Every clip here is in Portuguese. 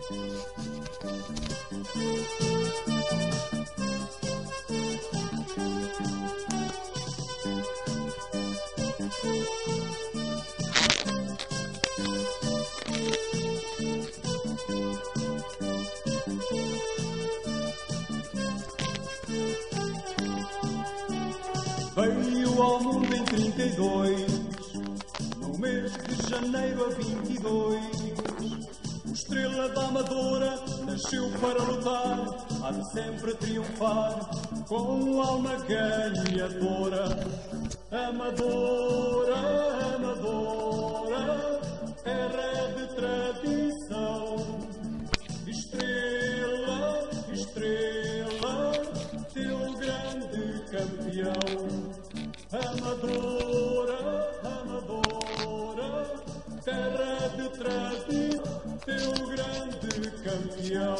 Veio ao mundo em 32, no mês de janeiro a 22. O Estrela da Amadora nasceu para lutar, há de sempre triunfar, com alma ganhadora. Amadora, Amadora, terra de tradição. Estrela, Estrela, teu grande campeão. Amadora, Amadora, terra de tradição, teu grande campeão.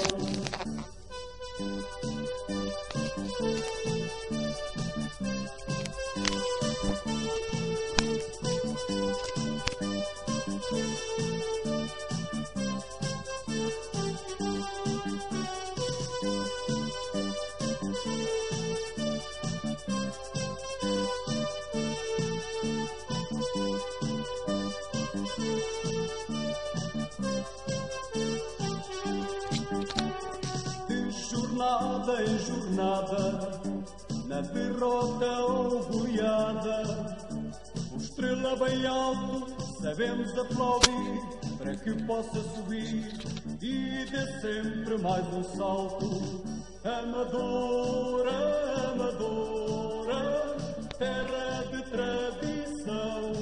Jornada em jornada, na derrota ou goleada, o Estrela bem alto sabemos aplaudir, para que possa subir e dê sempre mais um salto. Amadora, Amadora, terra de tradição.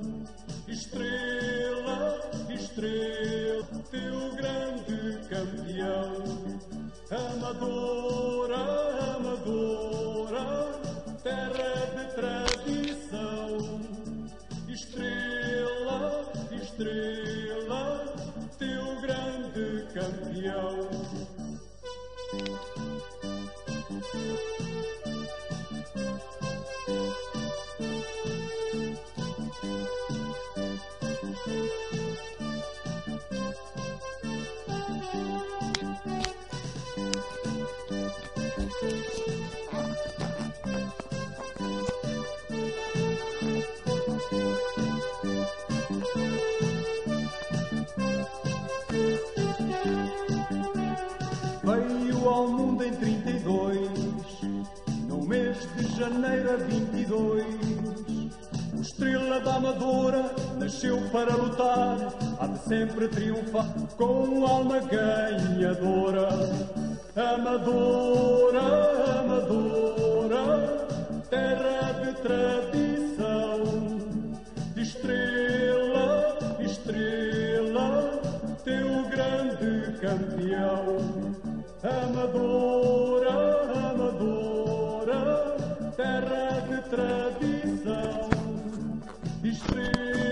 Estrela, Estrela, teu grande campeão. Amadora, Amadora, terra de tradição. Estrela, Estrela, teu grande campeão. Veio ao mundo em 32, no mês de janeiro a 22. O Estrela da Amadora nasceu para lutar, há de sempre triunfar, com alma ganhadora. Amadora, Amadora, terra de tradição. Estrela, Estrela, teu grande campeão. Amadora, Amadora, terra de tradição. Estrela,